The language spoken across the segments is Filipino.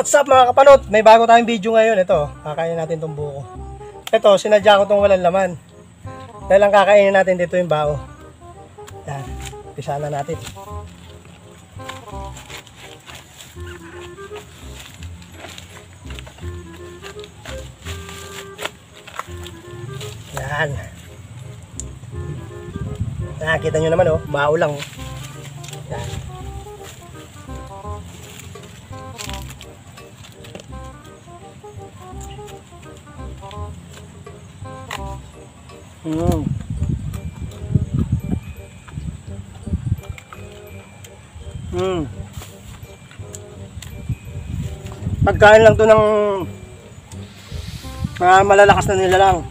What's up mga kapanot? May bago tayong video ngayon. Ito, kakainin natin itong buko. Ito, sinadya ko itong walang laman. Dahil lang kakainin natin dito yung bao. Yan, umpisa na natin. Yan. Nakakita nyo naman oh, bao lang. Yan. Pagkain lang to ng mga malalakas na nila lang.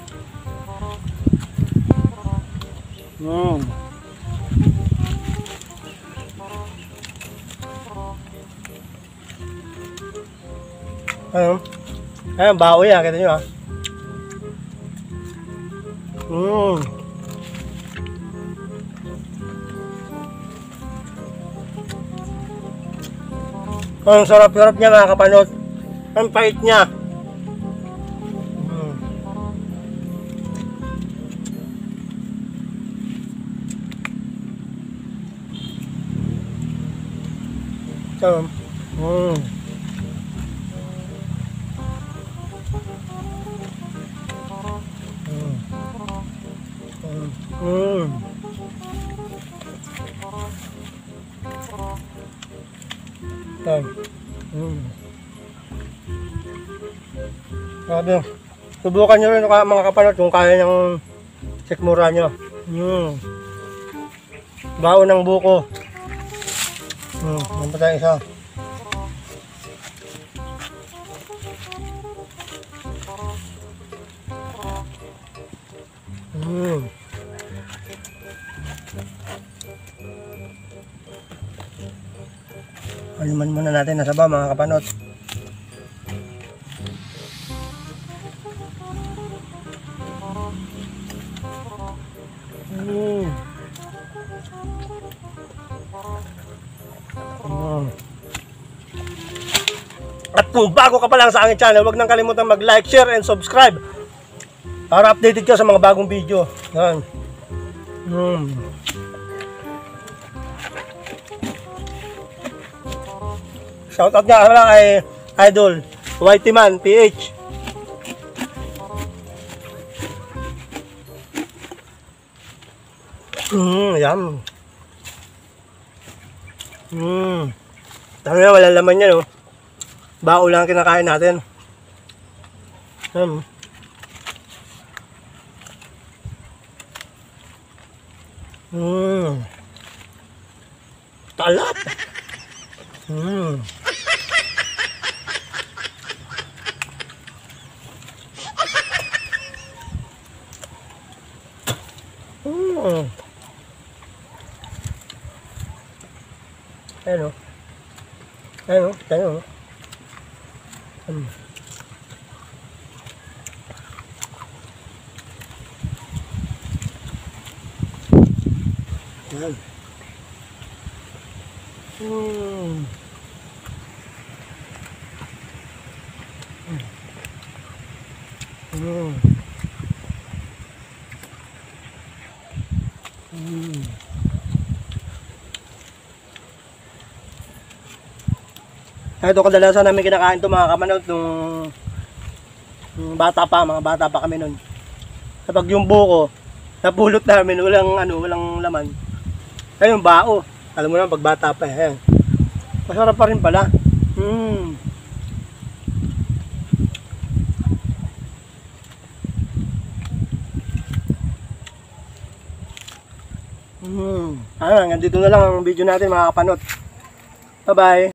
Ayun, bao yan, kita nyo ha. Ang sarap-sarap niya mga kapanot. Ang pait niya. So, Sabi, subukan nyo rin mga kapanot kung kaya ng sikmura nyo. Bao ng buko. Ano tayo isa? Aliman muna natin nasa ba mga kapanot. At kung bago ka pa lang sa aking channel, huwag nang kalimutan mag-like, share, and subscribe para updated ka sa mga bagong video. Yan. Shoutout nga lang kay Idol Whitey Man PH. Yum. Tama na, wala laman yan oh. Bao lang kinakain natin. Talap. Ayan o. Ayan o. Ayan o. Ayan. Ito kadalasan namin kinakain ito mga kamanot nung bata pa, mga bata pa kami nun. Kapag yung buko napulot namin, walang laman. Ayun, bao. Alam mo naman pag bata pa, ayan. Masarap pa rin pala. Hanggang dito na lang ang video natin mga kapanot. Bye bye.